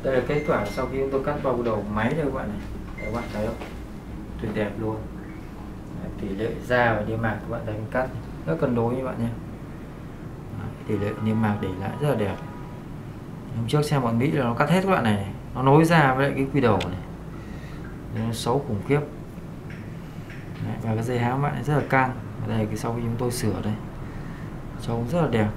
Đây là kết quả sau khi chúng tôi cắt bao đầu máy đây các bạn này. Đấy, các bạn thấy không? Tuyệt đẹp luôn. Đấy, tỷ lệ da và niêm mạc các bạn thấy mình cắt rất cân đối như bạn nhé. Tỷ lệ niêm mạc để lại rất là đẹp. Hôm trước xem bọn Mỹ là nó cắt hết các bạn này, nó nối ra với lại cái quy đầu này, nó xấu khủng khiếp. Đấy, và cái dây háng bạn rất là căng. Ở đây cái sau khi chúng tôi sửa đây, trông rất là đẹp,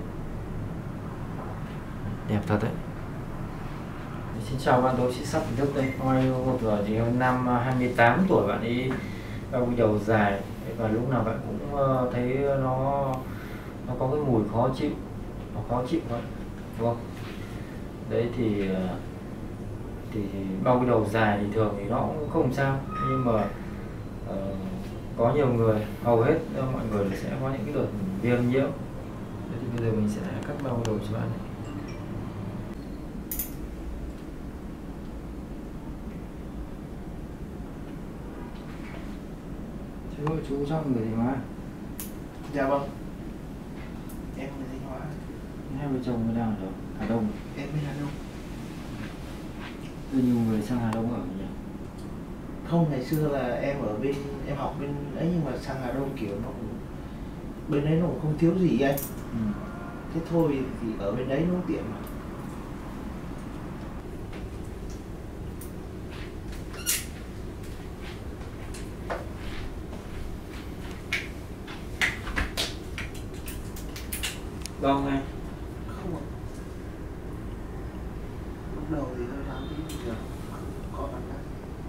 đẹp thật đấy. Xin chào bạn, tôi sẽ sắp chính thức đây. Hôm nay một giờ thì năm 28 tuổi bạn ấy bao quy đầu dài và lúc nào bạn cũng thấy nó có cái mùi khó chịu, nó khó chịu vậy, đúng không? Đấy thì bao quy đầu dài thì thường thì nó cũng không sao, nhưng mà có nhiều người, hầu hết mọi người sẽ có những cái đợt viêm nhiễm. Đấy thì bây giờ mình sẽ cắt bao quy đầu cho bạn này. Chú trong người gì mà? Dạ vâng. Em là Thanh Hóa. Hai vợ chồng đang ở đâu? Hà Đông. Em bên Hà Đông. Rất nhiều người sang Hà Đông ở nhỉ? Không, ngày xưa là em ở bên, em học bên ấy, nhưng mà sang Hà Đông kiểu nó cũng, bên đấy nó cũng không thiếu gì anh. Thế thôi thì ở bên đấy nó cũng tiện mà. Đau ngay. Không ạ. Lúc đầu thì hơi đau tí, giờ có cảm giác.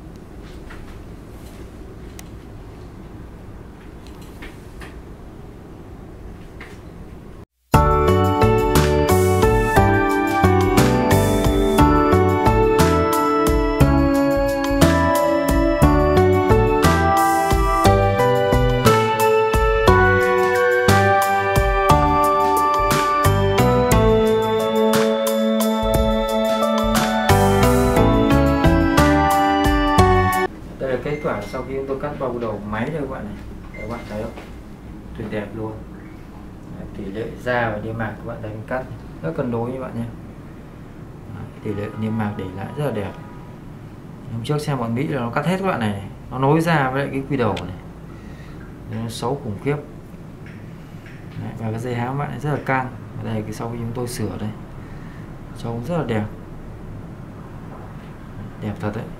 Kết quả sau khi chúng tôi cắt bao đầu máy đây các bạn này. Đấy, các bạn thấy không? Tuyệt đẹp luôn. Đấy, tỷ lệ da và niêm mạc các bạn thấy mình cắt rất cân đối như bạn nhé. Đấy, tỷ lệ niêm mạc để lại rất là đẹp. Hôm trước xem bọn Mỹ là nó cắt hết các bạn này, nó nối ra với lại cái quy đầu này, nó xấu khủng khiếp. Đấy, và cái dây háng bạn rất là căng. Ở đây cái sau khi chúng tôi sửa đây, trông rất là đẹp, đẹp thật đấy.